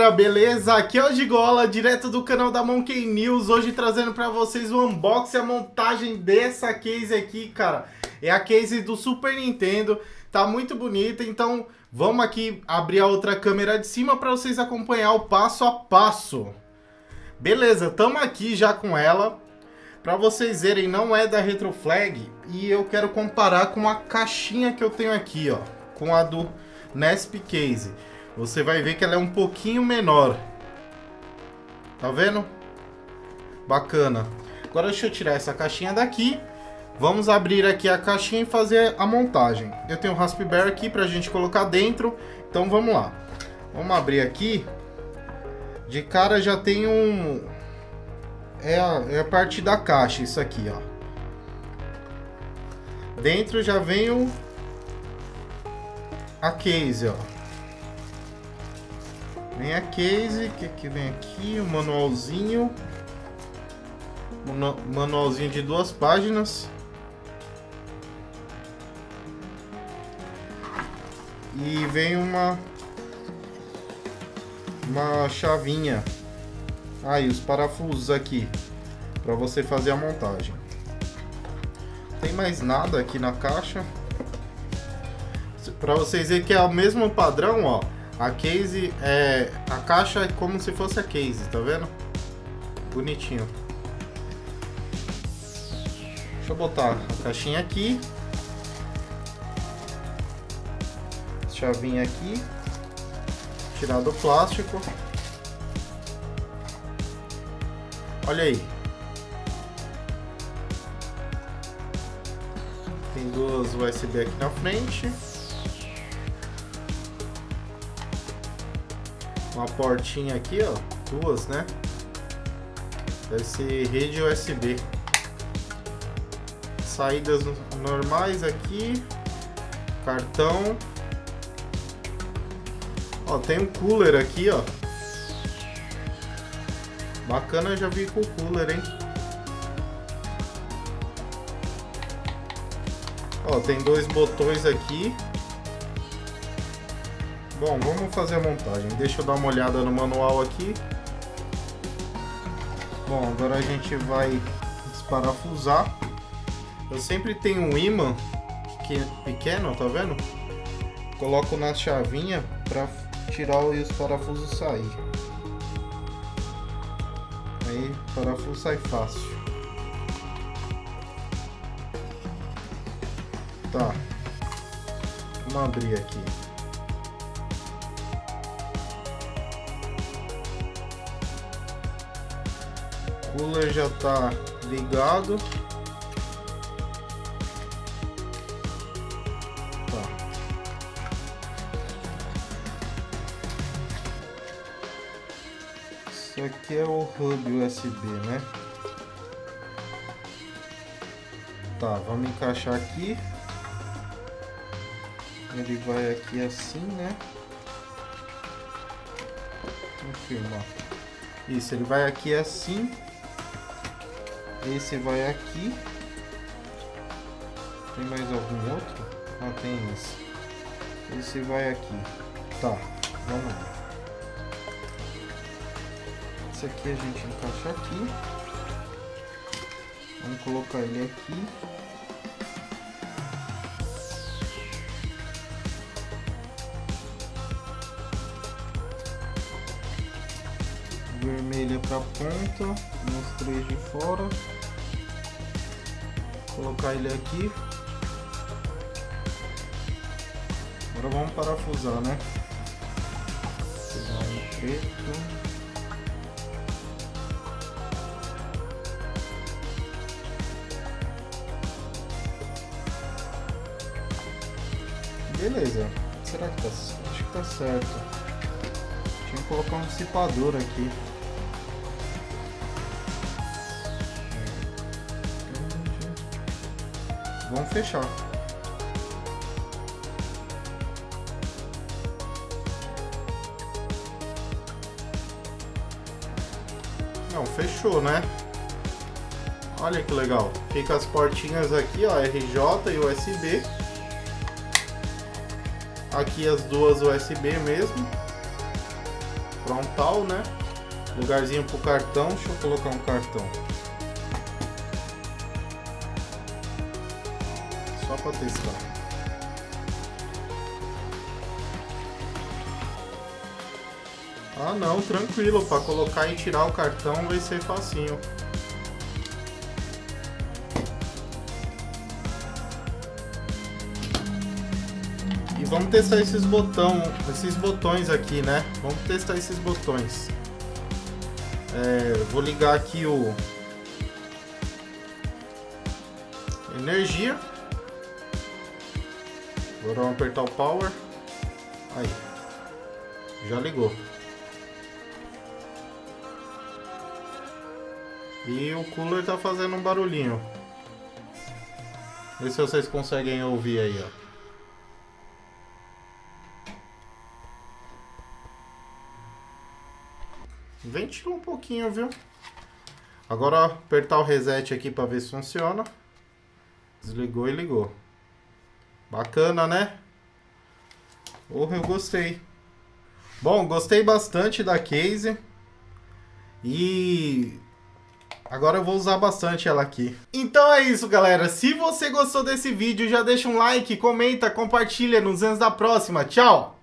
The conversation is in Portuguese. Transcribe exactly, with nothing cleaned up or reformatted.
galera, beleza? Aqui é o Gigola, direto do canal da Monkey News. Hoje trazendo pra vocês o unboxing e a montagem dessa case aqui, cara. É a case do Super Nintendo, tá muito bonita. Então vamos aqui abrir a outra câmera de cima pra vocês acompanhar o passo a passo. Beleza, tamo aqui já com ela. Pra vocês verem, não é da Retroflag. E eu quero comparar com a caixinha que eu tenho aqui, ó, com a do N E S P Case. Você vai ver que ela é um pouquinho menor. Tá vendo? Bacana. Agora deixa eu tirar essa caixinha daqui. Vamos abrir aqui a caixinha e fazer a montagem. Eu tenho um Raspberry aqui pra gente colocar dentro. Então vamos lá. Vamos abrir aqui. De cara já tem um... É a, é a parte da caixa, isso aqui, ó. Dentro já vem o... a case, ó. Vem a case, que que vem aqui, o manualzinho, Manu manualzinho de duas páginas e vem uma uma chavinha. Aí ah, os parafusos aqui para você fazer a montagem. Não tem mais nada aqui na caixa. Para vocês verem que é o mesmo padrão, ó. A case é... a caixa é como se fosse a case, tá vendo? Bonitinho. Deixa eu botar a caixinha aqui. Chavinha aqui. Tirar do plástico. Olha aí. Tem duas U S B aqui na frente. Uma portinha aqui, ó, duas, né? Deve ser rede U S B. Saídas normais aqui. Cartão. Ó, tem um cooler aqui, ó. Bacana, já vi com o cooler, hein? Ó, tem dois botões aqui. Bom, vamos fazer a montagem. Deixa eu dar uma olhada no manual aqui. Bom, agora a gente vai desparafusar. Eu sempre tenho um ímã pequeno, tá vendo? Coloco na chavinha para tirar os parafusos sair. Aí o parafuso sai fácil. Tá. Vamos abrir aqui. O cooler já tá ligado. Tá. Isso aqui é o hub U S B, né? Tá, vamos encaixar aqui. Ele vai aqui assim, né? Confirmar. Isso, ele vai aqui assim. Esse vai aqui. Tem mais algum outro? Ah, tem esse. Esse vai aqui. Tá, vamos lá. Esse aqui a gente encaixa aqui. Vamos colocar ele aqui. Vermelha para ponta, nos três de fora. Colocar ele aqui. Agora vamos parafusar, né? Pegar um preto. Beleza. Será que tá? Acho que tá certo. Tinha que colocar um dissipador aqui. Vamos fechar. Não, fechou, né? Olha que legal. Fica as portinhas aqui, ó, R J e U S B. Aqui as duas U S B mesmo. frontal, né? Lugarzinho pro cartão. Deixa eu colocar um cartão. Só pra testar. Ah não, tranquilo, para colocar e tirar o cartão vai ser facinho. E vamos testar esses botão, esses botões aqui, né? Vamos testar esses botões. É, vou ligar aqui o energia. Agora vamos apertar o power. Aí, já ligou. E o cooler tá fazendo um barulhinho. Vê se vocês conseguem ouvir aí, ó. Ventila um pouquinho, viu? Agora apertar o reset aqui para ver se funciona. Desligou e ligou. Bacana, né? Oh, eu gostei. Bom, gostei bastante da case. E agora eu vou usar bastante ela aqui. Então é isso, galera. Se você gostou desse vídeo, já deixa um like, comenta, compartilha. Nos vemos na próxima. Tchau!